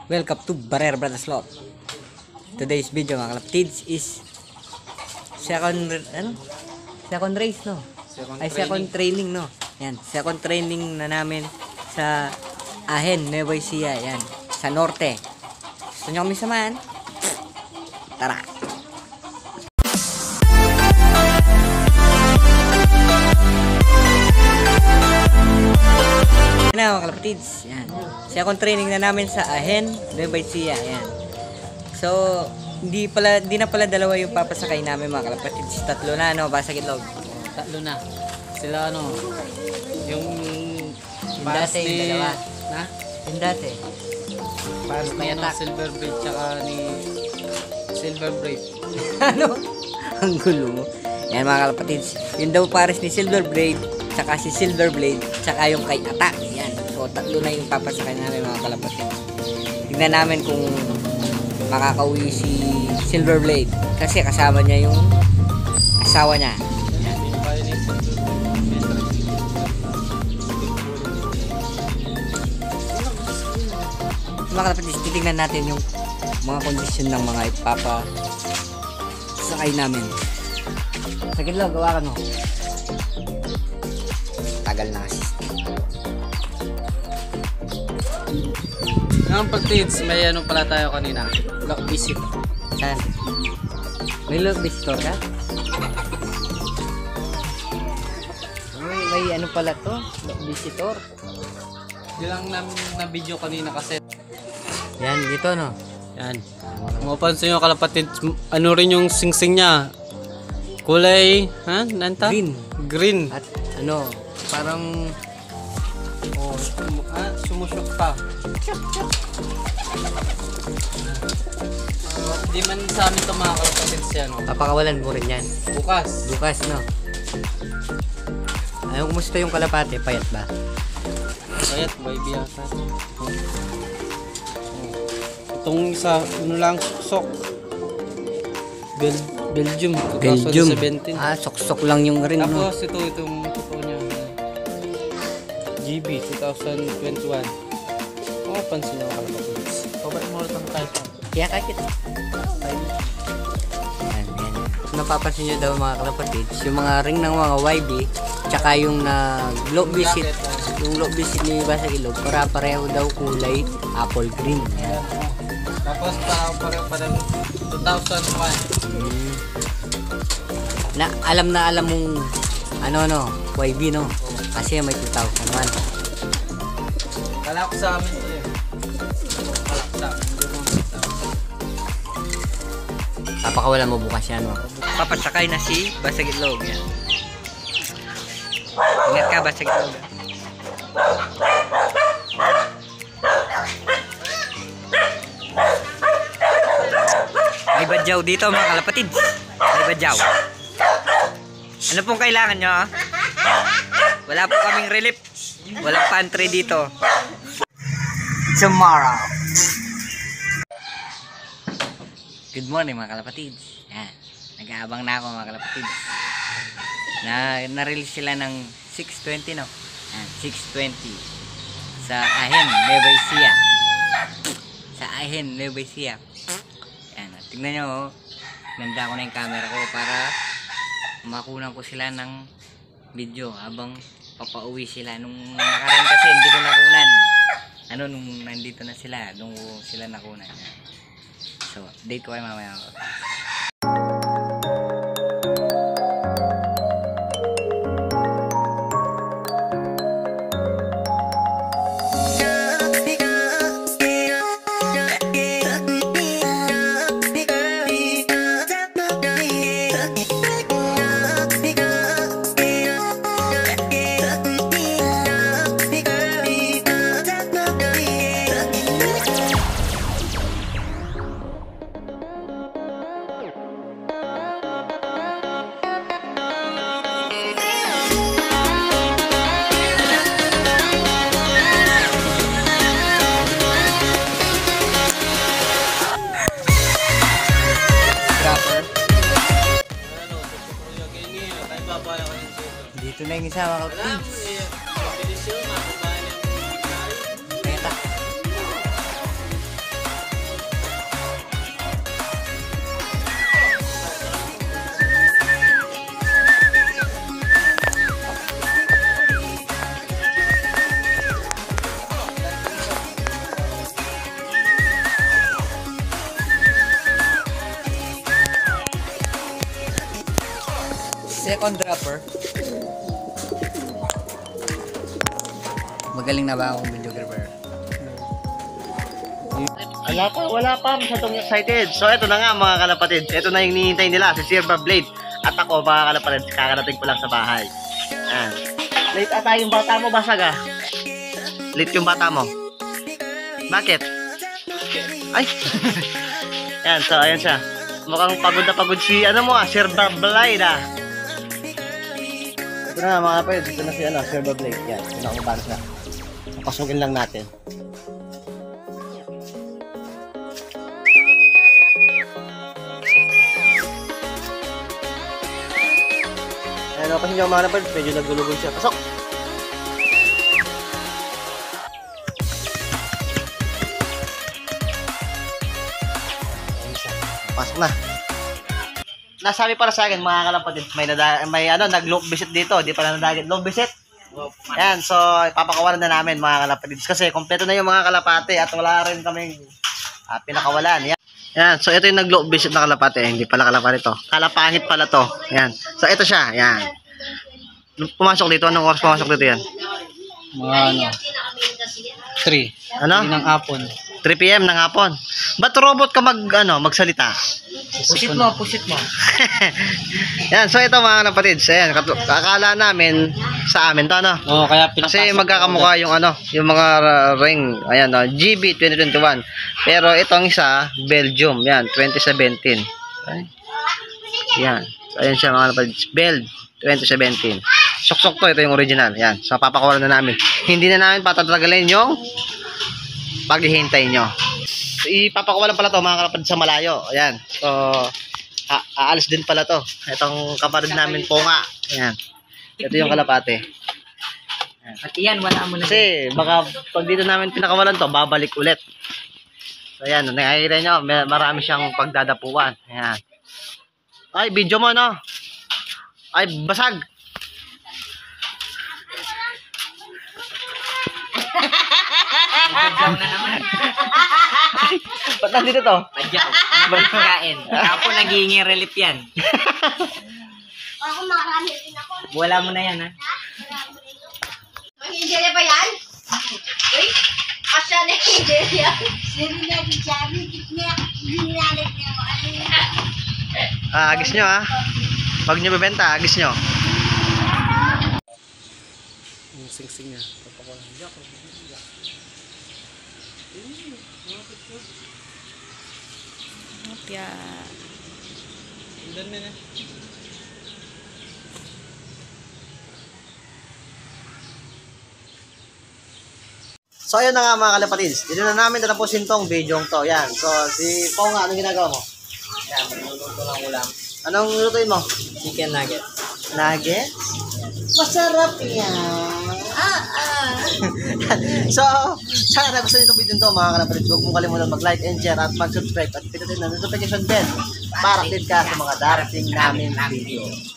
Welcome to Barrera Brothers Lot. Today's video mga kalapatids is second race no? Second training no? Yan, second training na namin sa Ahen, Nueva Ecija, yan, sa norte. Gusto nyo kami samahan? Tara! Yan mga kalapatids, yan. Second training na namin sa Ahen, Nueva Ecija, yan. So, hindi na pala dalawa yung papasakay namin mga kalapatids. Tatlo na, no? Basa Itlog. Tatlo na. Sila yung Dati, yung dalawa. Na? Yung dati. Paras na yan Silver Braid tsaka ni Silver Braid. Ano? Ang gulo mo. Yan mga kalapatids. Yun daw pares ni Silver Braid, tsaka si Silver Blade, tsaka yung kay Ata. Yan. So, tatlo na yung papasakay namin mga kalapatids. Tignan namin kung makakauwi si Silver Blade. Kasi kasama niya yung asawa niya. Yan. Mga kalapatids, titignan natin yung mga kondisyon ng mga ipapasakay namin. Sige lang, gawa ka no. Tagal na kasi. Ngayon pagtids, may ano pala tayo kanina. Lock visit. Saan? May look visitor ka? May ano pala to? Look visitor. Di lang namin na video kanina kasi. Yan, dito no? Yan. Mapansin nyo kalapatid, ano rin yung singsing niya. Kulay, ha? Nanta? Green. At ano, parang sumusyok pa. Di man sa amin ito mga kalapatid siya, no? papakawalan mo rin yan. Bukas. Bukas no? Ano, kumusta yung kalapate? Payat ba? Kayat, baby yata. Itong isa, ano lang, sok. Belgium, 2017. Soksok lang yung rin no? Tapos itong totoo niya. GB, 2021. Oh, pansin nyo kalapatids. Pabalik mo ulit ang type. Kaya kakit. Yan. Napapansin nyo daw mga kalapatids, yung mga ring ng mga YB, tsaka yung globe visit, yung globe visit ni Basa Ilog, pareho daw kulay apple green. Yan. Tapos pareho pa rin 2001. Alam mong YB no? Kasi may 2001. Kala ko sa amin ito eh. Kala ko sa amin. Papakawalan mo bukas yan no? Papasakay na si Basa Itlog. Yan. Ingat ka Basa Itlog. May badyaw dito mga kalapatids. May badyaw. Ano pong kailangan nyo? Wala po kaming relief. Walang pantry dito. Tomorrow. Good morning mga kalapatids. Yan. Nag-aabang na ako mga kalapatids. Na-release sila ng 6:20 no? Yan, 6:20. Sa Ahen, Nueva Ecija. Sa Ahen, Nueva Ecija. Yan. Tingnan nyo. Nanda ko na yung camera ko para makunan ko sila ng video habang papauwi sila. Nung nakaraan kasi hindi ko nakunan. Nung nandito na sila, nung sila nakunan. So, update ko kayo mamaya. Dito na yung isa mga kapatids. Kaya ta. Second dropper. Magaling na ba akong videographer? Wala pa, masyadong excited. So, ito na nga mga kalapatid. Ito na yung hinihintay nila, si Silver Blade. At ako mga kalapatid, kakarating ko lang sa bahay. Ayan. Late ata yung bata mo, basag ah. Late yung bata mo. Bakit? Ay! Ayan, so ayan siya. Mukhang pagod na pagod si, Silver Blade ah. Ito na nga mga kalapatid, ito na si Silver Blade. Yan, ito na kumabana siya. Pasukin lang natin. Ano kasi yung mga napad, medyo nagulugod siya. Pasok! Pasok na. Nasabi para sa akin mga kalapatid, may nag-loop visit dito, di pala nadagat loop visit. Yan, so ipapakawalan na namin mga kalapatid kasi kompleto na yung mga kalapate at wala rin kaming pinakawalan. Yan, so ito yung nag-loop visit na kalapate, hindi pala kalapate to. Kalapangit pala to. Yan. So ito siya, yan. Pumasok dito, anong oras pumasok dito yan? Mga 3. Ano? Ng hapon. 3 PM ng hapon. Ba't robot ka magsalita? Pusit mo. Yan, so ito mga kapatid, ayan, akala namin sa amin to, Oo, kaya Kasi magkakamukha yung yung mga ring, ayan, GB 2021. Pero itong isa, Belgium, yan, 2017. Okay. Yan, so ayan siya mga kapatid, Bel 2017. Sok-sok to, ito yung original. Yan, so papakawalan na namin. Hindi na namin patatagalin yung paghihintay nyo. So, ipapakawalan pala to mga kapatid sa malayo. Ayan. So, aalis din pala to. Itong kapatid namin po nga. Ayan. Ito yung kalapate. Ayan. Pati yan, wala mo na. Kasi, baka pag dito namin pinakawalan to, babalik ulit. So, ayan. Nakikita nyo, marami siyang pagdadapuan. Ayan. Ay, video mo, no? Ay, basag. Padyaw na naman. Ba't nandito to? Padyaw. Kain. Ako nagiging relief yan. Ako marami rin ako. Wala mo na yan, ha? Mag-enjoy ba yan? Uy, asya na enjoy yan. Sino na di sabi, dinalit niya mo. Agis nyo, ha? Pag nyo bebenta, agis nyo. Yung sing-sing niya. So, ayun na nga mga kalapatids. Dito na namin tatapusin tong video to. Yan. So, si Pao nga, anong ginagawa mo? Yan, magluluto ng ulam. Anong lutuin mo? Chicken nugget. Nuggets? Masarap yan. So, sana nagustuhan nyo itong video to mga kalapatids. Huwag mong kalimutan mag-like and share at mag-subscribe at pindutin na notification bell para update ka sa mga darating namin video.